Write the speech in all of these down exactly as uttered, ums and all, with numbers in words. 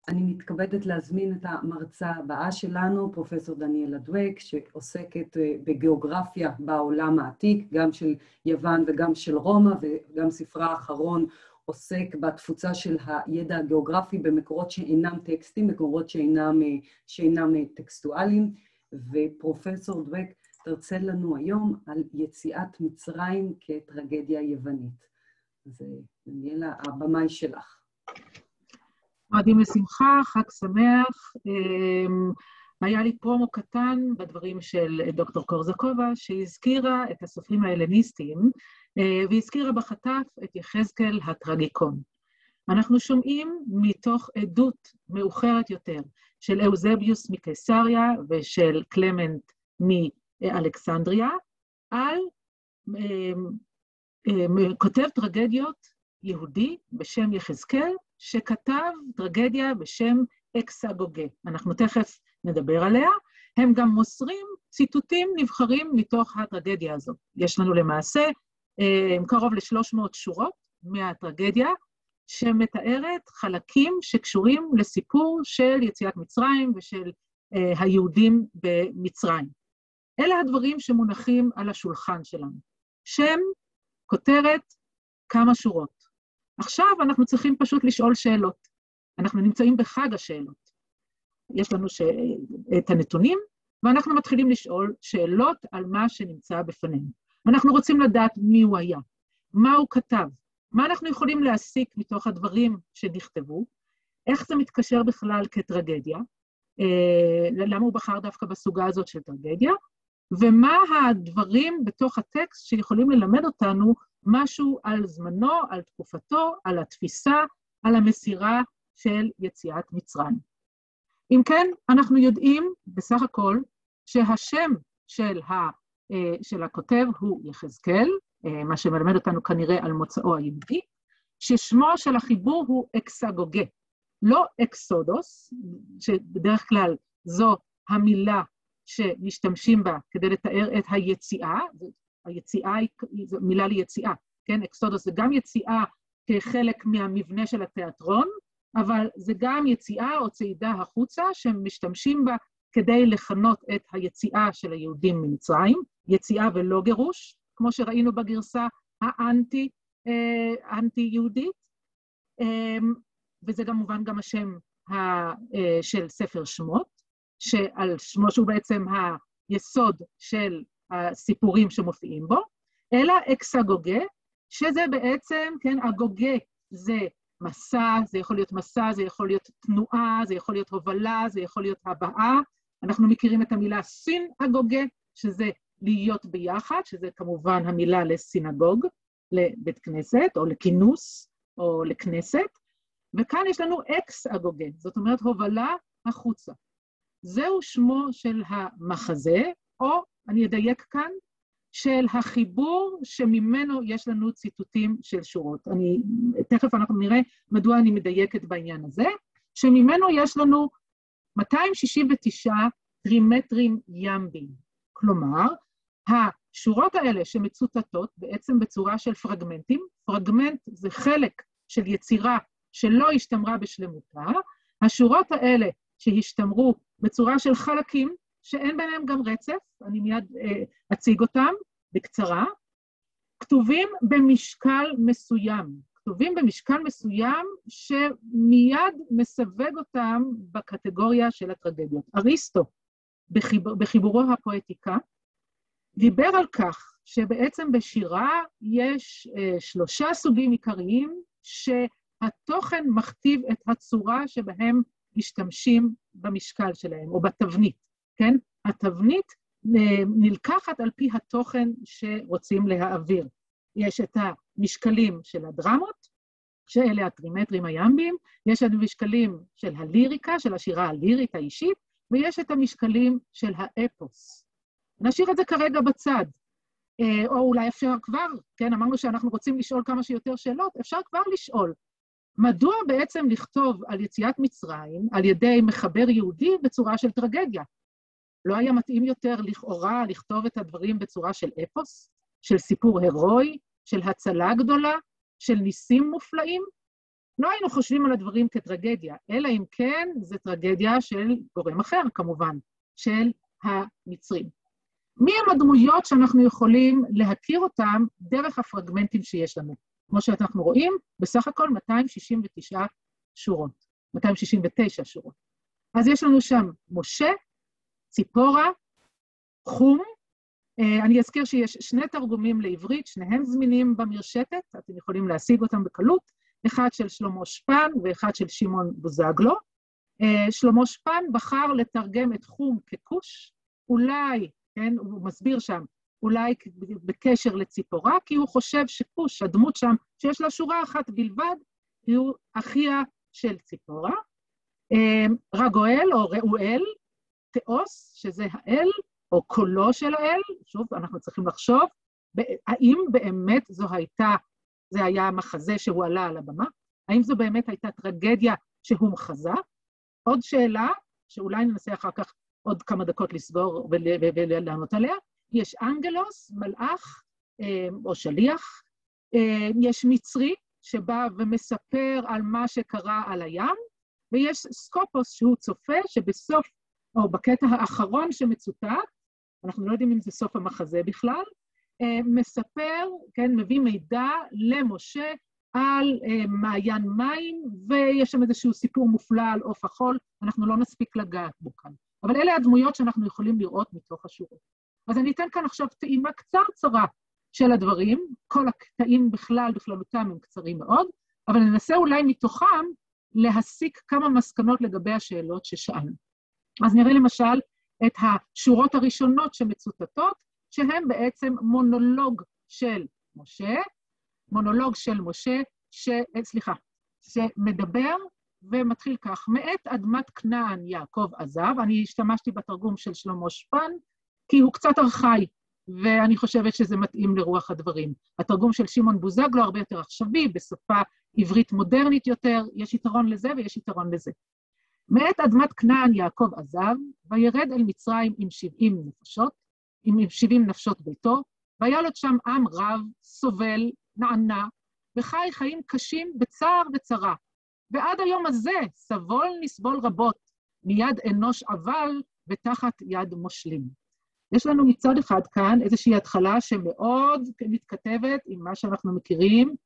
אני מתכבדת להזמין את המרצה הבאה שלנו, פרופסור דניאלה דואק, שעוסקת בגיאוגרפיה בעולם העתיק, גם של יוון וגם של רומא, וגם ספרה האחרון עוסק בתפוצה של הידע הגיאוגרפי במקורות שאינם טקסטים, מקורות שאינם, שאינם טקסטואליים, ופרופסור דואק תרצה לנו היום על יציאת מצרים כטרגדיה יוונית. אז דניאלה, הבמה היא שלך. מועדים לשמחה, חג שמח. היה לי פרומו קטן בדברים של דוקטור קורזקובה, שהזכירה את הסופרים ההלניסטיים, והזכירה בחטף את יחזקאל הטרגיקון. אנחנו שומעים מתוך עדות מאוחרת יותר של אוזביוס מקיסריה ושל קלמנט מאלכסנדריה, על כותב טרגדיות יהודי בשם יחזקאל, שכתב טרגדיה בשם אקסגוגה. אנחנו תכף נדבר עליה. הם גם מוסרים ציטוטים נבחרים מתוך הטרגדיה הזאת. יש לנו למעשה קרוב ל-שלוש מאות שורות מהטרגדיה, שמתארת חלקים שקשורים לסיפור של יציאת מצרים ושל היהודים במצרים. אלה הדברים שמונחים על השולחן שלנו. שם, כותרת, כמה שורות. עכשיו אנחנו צריכים פשוט לשאול שאלות. אנחנו נמצאים בחג השאלות. יש לנו ש... את הנתונים, ואנחנו מתחילים לשאול שאלות על מה שנמצא בפנינו. אנחנו רוצים לדעת מי הוא היה, מה הוא כתב, מה אנחנו יכולים להסיק מתוך הדברים שנכתבו, איך זה מתקשר בכלל כטרגדיה, למה הוא בחר דווקא בסוגה הזאת של טרגדיה, ומה הדברים בתוך הטקסט שיכולים ללמד אותנו משהו על זמנו, על תקופתו, על התפיסה, על המסירה של יציאת מצרים. אם כן, אנחנו יודעים בסך הכל שהשם של, ה, של הכותב הוא יחזקאל, מה שמלמד אותנו כנראה על מוצאו היהודי, ששמו של החיבור הוא אקסגוגה, לא אקסודוס, שבדרך כלל זו המילה שמשתמשים בה כדי לתאר את היציאה, היציאה היא מילה ליציאה, כן? אקסודוס זה גם יציאה כחלק מהמבנה של התיאטרון, אבל זה גם יציאה או צעידה החוצה שמשתמשים בה כדי לכנות את היציאה של היהודים ממצרים, יציאה ולא גירוש, כמו שראינו בגרסה האנטי, האנטי-יהודית, וזה גם מובן גם השם של ספר שמות, שעל שמו שהוא בעצם היסוד של הסיפורים שמופיעים בו, אלא אקסגוגה, שזה בעצם, כן, אגוגה זה מסע, זה יכול להיות מסע, זה יכול להיות תנועה, זה יכול להיות הובלה, זה יכול להיות הבאה. אנחנו מכירים את המילה סינגוגה, שזה להיות ביחד, שזה כמובן המילה לסינגוג, לבית כנסת, או לכינוס, או לכנסת, וכאן יש לנו אקסגוגה, זאת אומרת הובלה החוצה. זהו שמו של המחזה, או אני אדייק כאן, של החיבור שממנו יש לנו ציטוטים של שורות. אני, תכף אנחנו נראה מדוע אני מדייקת בעניין הזה, שממנו יש לנו מאתיים שישים ותשעה טרימטרים ימביים. כלומר, השורות האלה שמצוטטות בעצם בצורה של פרגמנטים, פרגמנט זה חלק של יצירה שלא השתמרה בשלמותה, השורות האלה שהשתמרו בצורה של חלקים, שאין ביניהם גם רצף, אני מיד אה, אציג אותם בקצרה, כתובים במשקל מסוים, כתובים במשקל מסוים שמיד מסווג אותם בקטגוריה של הטרגדיות. אריסטו, בחיבור, בחיבורו הפואטיקה, דיבר על כך שבעצם בשירה יש אה, שלושה סוגים עיקריים שהתוכן מכתיב את הצורה שבהם משתמשים במשקל שלהם, או בתבנית, כן? התבנית נלקחת על פי התוכן שרוצים להעביר. יש את המשקלים של הדרמות, שאלה הטרימטרים הימביים, יש את המשקלים של הליריקה, של השירה הלירית האישית, ויש את המשקלים של האפוס. נשאיר את זה כרגע בצד, או אולי אפשר כבר, כן? אמרנו שאנחנו רוצים לשאול כמה שיותר שאלות, אפשר כבר לשאול, מדוע בעצם לכתוב על יציאת מצרים, על ידי מחבר יהודי בצורה של טרגדיה? לא היה מתאים יותר לכאורה לכתוב את הדברים בצורה של אפוס, של סיפור הרואי, של הצלה גדולה, של ניסים מופלאים? לא היינו חושבים על הדברים כטרגדיה, אלא אם כן זה טרגדיה של גורם אחר, כמובן, של המצרים. מי הם הדמויות שאנחנו יכולים להכיר אותם דרך הפרגמנטים שיש לנו? כמו שאנחנו רואים, בסך הכל מאתיים שישים ותשע שורות, מאתיים שישים ותשע שורות. אז יש לנו שם משה, ציפורה, חום, אני אזכיר שיש שני תרגומים לעברית, שניהם זמינים במרשתת, אתם יכולים להשיג אותם בקלות, אחד של שלמה שפן ואחד של שמעון בוזגלו. שלמה שפן בחר לתרגם את חום ככוש, אולי, כן, הוא מסביר שם, אולי בקשר לציפורה, כי הוא חושב שכוש, הדמות שם, שיש לה שורה אחת בלבד, הוא אחיה של ציפורה. רגואל או ראואל, תאוס, שזה האל, או קולו של האל, שוב, אנחנו צריכים לחשוב, האם באמת זו הייתה, זה היה המחזה שהוא עלה על הבמה? האם זו באמת הייתה טרגדיה שהוא מחזה? עוד שאלה, שאולי ננסה אחר כך עוד כמה דקות לסגור ולענות עליה, יש אנגלוס, מלאך או שליח, יש מצרי שבא ומספר על מה שקרה על הים, ויש סקופוס שהוא צופה שבסוף, או בקטע האחרון שמצוטט, אנחנו לא יודעים אם זה סוף המחזה בכלל, מספר, כן, מביא מידע למשה על מעיין מים, ויש שם איזשהו סיפור מופלא על עוף החול, אנחנו לא נספיק לגעת בו כאן. אבל אלה הדמויות שאנחנו יכולים לראות מתוך השורות. אז אני אתן כאן עכשיו טעימה קצרצרה של הדברים, כל הקטעים בכלל, בכללותם הם קצרים מאוד, אבל ננסה אולי מתוכם להסיק כמה מסקנות לגבי השאלות ששאלנו. אז נראה למשל את השורות הראשונות שמצוטטות, שהן בעצם מונולוג של משה, מונולוג של משה, ש... סליחה, שמדבר ומתחיל כך, מאת אדמת כנען יעקב עזב, אני השתמשתי בתרגום של שלמה שפן, כי הוא קצת ארכאי, ואני חושבת שזה מתאים לרוח הדברים. התרגום של שמעון בוזגלו הרבה יותר עכשווי, בשפה עברית מודרנית יותר, יש יתרון לזה ויש יתרון לזה. מאת אדמת כנען יעקב עזב, וירד אל מצרים עם שבעים נפשות, עם שבעים נפשות ביתו, וילד שם עם רב, סובל, נענה, וחי חיים קשים בצער וצרה. ועד היום הזה סבול נסבול רבות, מיד אנוש אבל ותחת יד מושלים. יש לנו מצד אחד כאן איזושהי התחלה שמאוד מתכתבת עם מה שאנחנו מכירים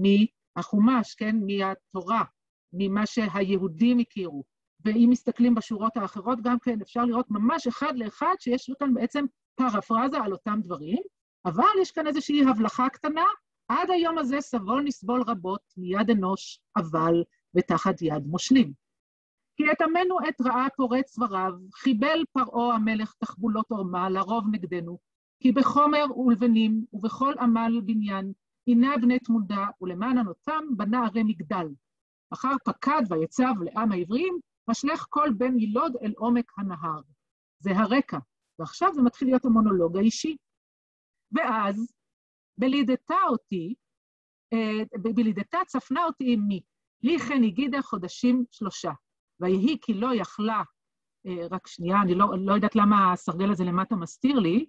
מהחומש, כן? מהתורה, ממה שהיהודים הכירו. ואם מסתכלים בשורות האחרות גם כן אפשר לראות ממש אחד לאחד שיש כאן בעצם פרפרזה על אותם דברים, אבל יש כאן איזושהי הבלחה קטנה, עד היום הזה סבול נסבול רבות מיד אנוש אבל ותחת יד מושלים. כי את עמנו עת רעה פורץ ורב, חיבל פרעו המלך תחבולות עורמה לרוב נגדנו, כי בחומר ולבנים ובכל עמל בניין, הנה בני תמודה ולמען ענותם בנה ערי מגדל. אחר פקד ויצב לעם העברים, משלך כל בן ילוד אל עומק הנהר. זה הרקע, ועכשיו זה מתחיל להיות המונולוג האישי. ואז, בלידתה אותי, בלידתה צפנה אותי אמי, לי כן הגידה חודשים שלושה. ויהי כי לא יכלה, רק שנייה, אני לא, לא יודעת למה הסרגל הזה למטה מסתיר לי,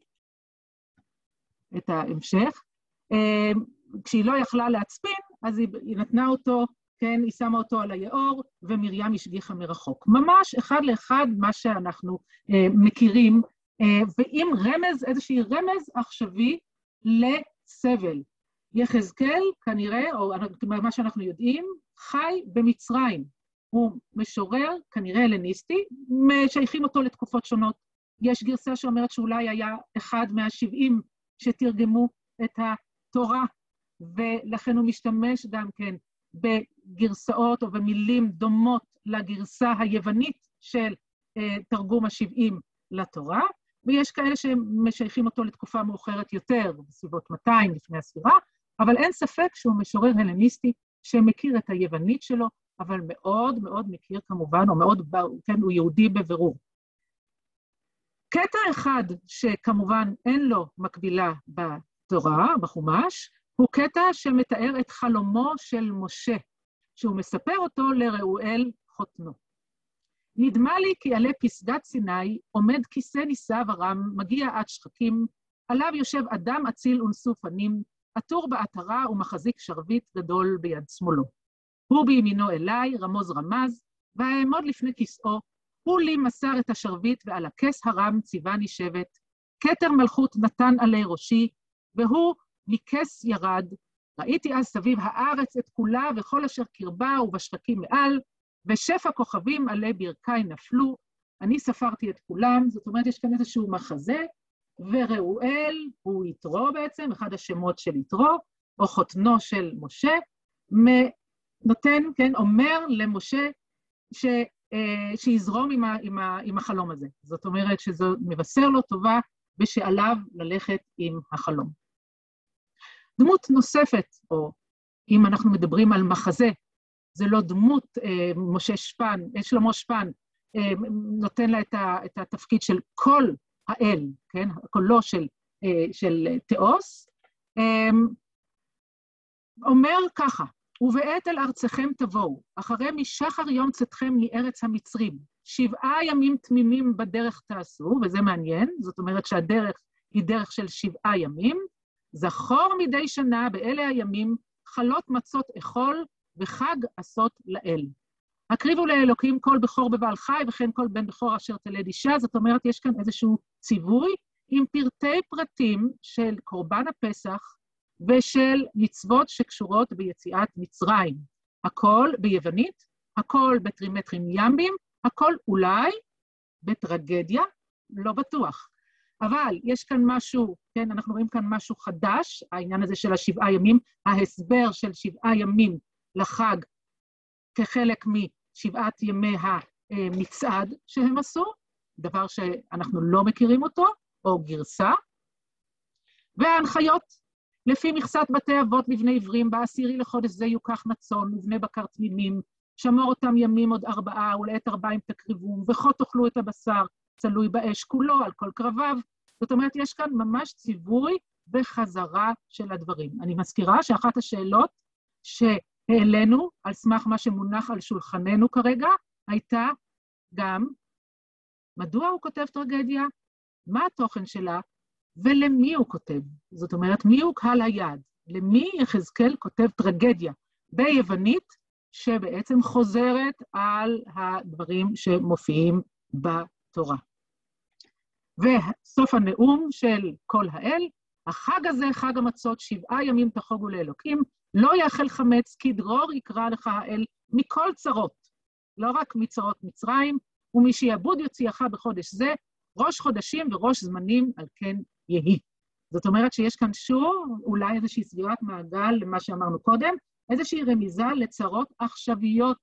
את ההמשך, כשהיא לא יכלה להצפין, אז היא, היא נתנה אותו, כן, היא שמה אותו על היאור, ומרים השגיחה מרחוק. ממש אחד לאחד מה שאנחנו אה, מכירים, אה, ועם רמז, איזושהי רמז עכשווי לסבל. יחזקאל כנראה, או מה שאנחנו יודעים, חי במצרים. הוא משורר, כנראה הלניסטי, משייכים אותו לתקופות שונות. יש גרסה שאומרת שאולי היה אחד מהשבעים שתרגמו את התורה, ולכן הוא משתמש גם כן בגרסאות או במילים דומות לגרסה היוונית של אה, תרגום השבעים לתורה, ויש כאלה שמשייכים אותו לתקופה מאוחרת יותר, בסביבות מאתיים לפני הספירה, אבל אין ספק שהוא משורר הלניסטי שמכיר את היוונית שלו, אבל מאוד מאוד מכיר כמובן, או מאוד, כן, הוא יהודי בבירור. קטע אחד שכמובן אין לו מקבילה בתורה, בחומש, הוא קטע שמתאר את חלומו של משה, שהוא מספר אותו לראואל חותנו. נדמה לי כי עלי פסגת סיני עומד כיסא נישא ורם, מגיע עד שחקים, עליו יושב אדם אציל ונשוא פנים, עטור בעטרה ומחזיק שרביט גדול ביד שמאלו. הוא בימינו אליי, רמוז רמז, ואעמוד לפני כסאו, הוא לי מסר את השרביט, ועל הכס הרם ציווני שבט, כתר מלכות נתן עלי ראשי, והוא מכס ירד, ראיתי אז סביב הארץ את כולה, וכל אשר קרבה ובשחקים מעל, ושפע כוכבים עלי ברכי נפלו, אני ספרתי את כולם, זאת אומרת, יש כאן איזשהו מחזה, וראואל, הוא יתרו בעצם, אחד השמות של יתרו, או חותנו של משה, נותן, כן, אומר למשה, ש, אה, שיזרום עם, ה, עם, ה, עם החלום הזה. זאת אומרת שזה מבשר לו טובה, ושעליו ללכת עם החלום. דמות נוספת, או אם אנחנו מדברים על מחזה, זה לא דמות אה, משה שפן, שלמה שפן, אה, נותן לה את, ה, את התפקיד של כל האל, כן? קולו של, אה, של תיאוס, אה, אומר ככה, ובעת אל ארצכם תבואו, אחרי משחר יום צאתכם מארץ המצרים, שבעה ימים תמימים בדרך תעשו, וזה מעניין, זאת אומרת שהדרך היא דרך של שבעה ימים, זכור מדי שנה באלה הימים, חלות מצות אכול וחג עשות לאל. הקריבו לאלוקים כל בכור בבעל חי, וכן כל בן בכור אשר תלד אישה, זאת אומרת יש כאן איזשהו ציווי עם פרטי פרטים של קורבן הפסח, ושל מצוות שקשורות ביציאת מצרים. הכל ביוונית, הכל בטרימטרים ימים, הכל אולי בטרגדיה, לא בטוח. אבל יש כאן משהו, כן, אנחנו רואים כאן משהו חדש, העניין הזה של השבעה ימים, ההסבר של שבעה ימים לחג, כחלק משבעת ימי המצעד שהם עשו, דבר שאנחנו לא מכירים אותו, או גרסה, וההנחיות, לפי מכסת בתי אבות לבני עברים, בעשירי לחודש זה יוקח מצון, ובני בקר תמימים, שמור אותם ימים עוד ארבעה, ולעת ארבעים תקריבום, וכה תאכלו את הבשר, צלוי באש כולו, על כל קרביו. זאת אומרת, יש כאן ממש ציווי וחזרה של הדברים. אני מזכירה שאחת השאלות שהעלינו, על סמך מה שמונח על שולחננו כרגע, הייתה גם, מדוע הוא כותב טרגדיה? מה התוכן שלה? ולמי הוא כותב? זאת אומרת, מי הוא קהל היעד? למי יחזקאל כותב טרגדיה ביוונית, שבעצם חוזרת על הדברים שמופיעים בתורה. וסוף הנאום של כל האל, החג הזה, חג המצות, שבעה ימים תחוגו לאלוקים, לא יאכל חמץ, כי דרור יקרא לך האל מכל צרות, לא רק מצרות מצרים, ומשעבוד יוציאך בחודש זה, ראש חודשים וראש זמנים על כן יהי. זאת אומרת שיש כאן שוב אולי איזושהי סגירת מעגל למה שאמרנו קודם, איזושהי רמיזה לצרות עכשוויות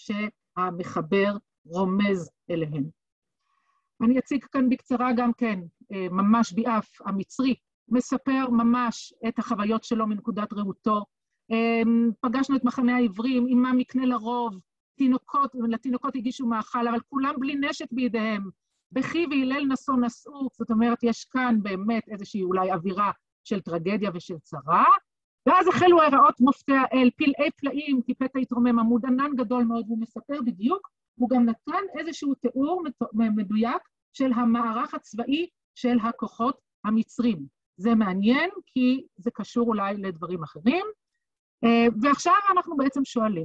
שהמחבר רומז אליהן. אני אציג כאן בקצרה גם כן, ממש ביעף המצרי, מספר ממש את החוויות שלו מנקודת ראותו. פגשנו את מחנה העברים, אימם מקנה לרוב, תינוקות, לתינוקות הגישו מאכל, אבל כולם בלי נשק בידיהם. בכי והילל נשוא נשאו, זאת אומרת, יש כאן באמת איזושהי אולי אווירה של טרגדיה ושל צרה, ואז החלו הרעות מופתי האל, פלאי פלאים, כי פתע התרומם, עמוד ענן גדול מאוד, והוא מספר בדיוק, הוא גם נתן איזשהו תיאור מדויק של המערך הצבאי של הכוחות המצרים. זה מעניין, כי זה קשור אולי לדברים אחרים, ועכשיו אנחנו בעצם שואלים,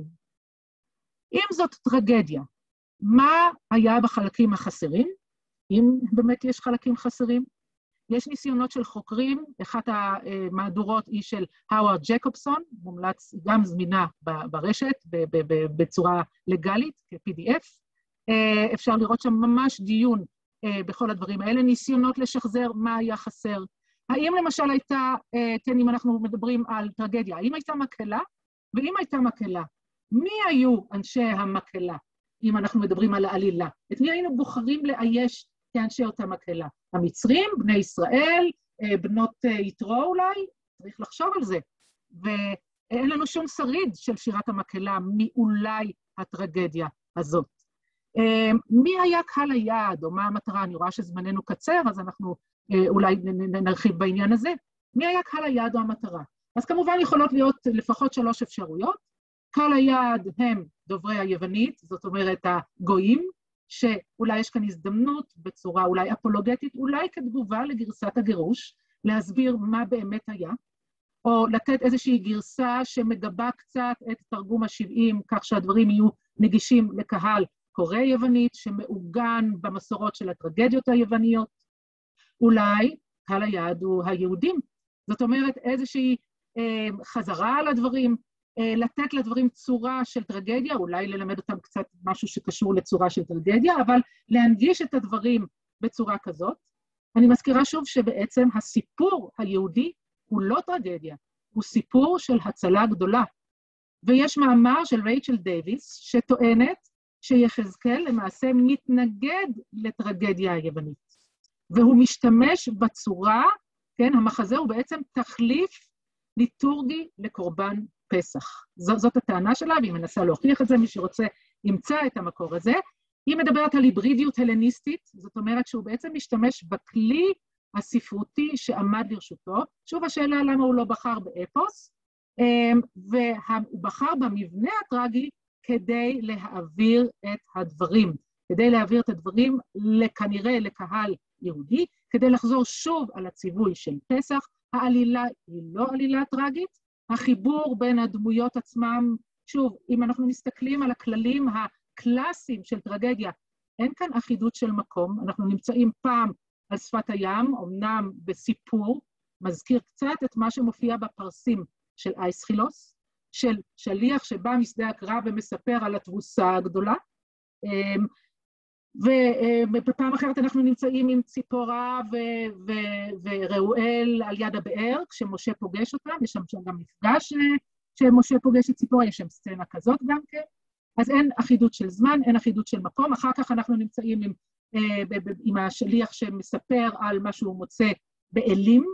אם זאת טרגדיה, מה היה בחלקים החסרים? אם באמת יש חלקים חסרים? יש ניסיונות של חוקרים, אחת המהדורות היא של האוורד ג'קובסון, מומלץ גם זמינה ברשת, בצורה לגלית, כ-פי די אף. אפשר לראות שם ממש דיון בכל הדברים האלה, ניסיונות לשחזר מה היה חסר. האם למשל הייתה, כן, אם אנחנו מדברים על טרגדיה, האם הייתה מקהלה? ואם הייתה מקהלה, מי היו אנשי המקהלה, אם אנחנו מדברים על העלילה? את מי היינו בוחרים לאייש כאנשי אותה מקהלה? המצרים, בני ישראל, בנות יתרו אולי? צריך לחשוב על זה. ואין לנו שום שריד של שירת המקהלה מאולי הטרגדיה הזאת. מי היה קהל היעד, או מה המטרה? אני רואה שזמננו קצר, אז אנחנו אולי נרחיב בעניין הזה. מי היה קהל היעד או המטרה? אז כמובן יכולות להיות לפחות שלוש אפשרויות. קהל היעד הם דוברי היוונית, זאת אומרת הגויים, שאולי יש כאן הזדמנות בצורה אולי אפולוגטית, אולי כתגובה לגרסת הגירוש, להסביר מה באמת היה. או לתת איזושהי גרסה שמגבה קצת את תרגום ה-שבעים, כך שהדברים יהיו נגישים לקהל קורא יוונית, שמעוגן במסורות של הטרגדיות היווניות. אולי קהל היעד הוא היהודים. זאת אומרת, איזושהי אה, חזרה על הדברים, אה, לתת לדברים צורה של טרגדיה, אולי ללמד אותם קצת משהו שקשור לצורה של טרגדיה, אבל להנגיש את הדברים בצורה כזאת. אני מזכירה שוב שבעצם הסיפור היהודי הוא לא טרגדיה, הוא סיפור של הצלה גדולה. ויש מאמר של רייצ'ל דייוויס שטוענת שיחזקאל למעשה מתנגד לטרגדיה היוונית. והוא משתמש בצורה, כן, המחזה הוא בעצם תחליף ליטורגי לקורבן פסח. ז, זאת הטענה שלה, והיא מנסה להוכיח את זה, מי שרוצה ימצא את המקור הזה. היא מדברת על היברידיות הלניסטית, זאת אומרת שהוא בעצם משתמש בכלי הספרותי שעמד לרשותו. שוב השאלה למה הוא לא בחר באפוס, והוא בחר במבנה הטרגי כדי להעביר את הדברים, כדי להעביר את הדברים כנראה לקהל יהודי, כדי לחזור שוב על הציווי של פסח. העלילה היא לא עלילה טרגית, החיבור בין הדמויות עצמם, שוב, אם אנחנו מסתכלים על הכללים הקלאסיים של טרגדיה, אין כאן אחידות של מקום, אנחנו נמצאים פעם על שפת הים, אמנם בסיפור, מזכיר קצת את מה שמופיע בפרסים של אייסחילוס, של שליח שבא משדה הקרב ומספר על התבוסה הגדולה, ובפעם אחרת אנחנו נמצאים עם ציפורה וראואל על יד הבאר, כשמשה פוגש אותם, יש שם גם מפגש שמשה פוגש את ציפורה, יש שם סצנה כזאת גם כן, אז אין אחידות של זמן, אין אחידות של מקום, אחר כך אנחנו נמצאים עם, עם השליח שמספר על מה שהוא מוצא באלים,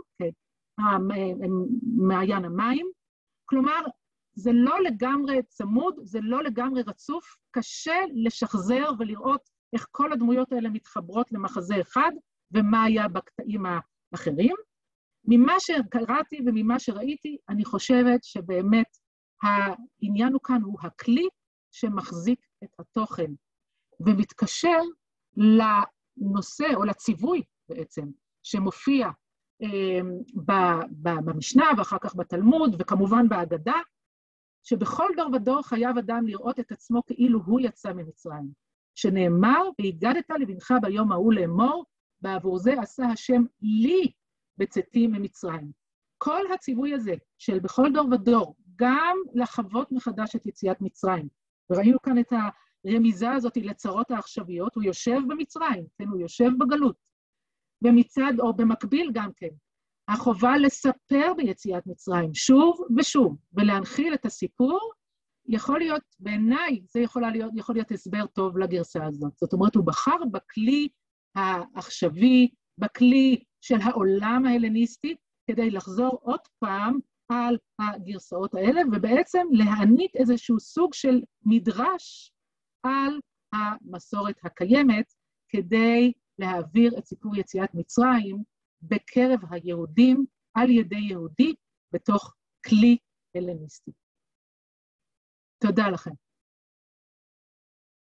מעיין המים, כלומר, זה לא לגמרי צמוד, זה לא לגמרי רצוף, קשה לשחזר ולראות איך כל הדמויות האלה מתחברות למחזה אחד, ומה היה בקטעים האחרים. ממה שקראתי וממה שראיתי, אני חושבת שבאמת העניין הוא כאן הוא הכלי שמחזיק את התוכן, ומתקשר לנושא או לציווי בעצם, שמופיע אה, במשנה ואחר כך בתלמוד, וכמובן בהגדה, שבכל דור ודור חייב אדם לראות את עצמו כאילו הוא יצא ממצרים, שנאמר, והגדת לבנך ביום ההוא לאמור, בעבור זה עשה השם לי בצאתי ממצרים. כל הציווי הזה של בכל דור ודור, גם לחוות מחדש את יציאת מצרים, וראינו כאן את הרמיזה הזאת לצרות העכשוויות, הוא יושב במצרים, כן, הוא יושב בגלות, ומצד, או במקביל גם כן, החובה לספר ביציאת מצרים שוב ושוב, ולהנחיל את הסיפור, יכול להיות, בעיניי, זה יכול להיות, יכול להיות הסבר טוב לגרסה הזאת. זאת אומרת, הוא בחר בכלי העכשווי, בכלי של העולם ההלניסטי, כדי לחזור עוד פעם על הגרסאות האלה, ובעצם להעניק איזשהו סוג של מדרש על המסורת הקיימת, כדי להעביר את סיפור יציאת מצרים בקרב היהודים, על ידי יהודי, בתוך כלי הלניסטי. תודה לכם.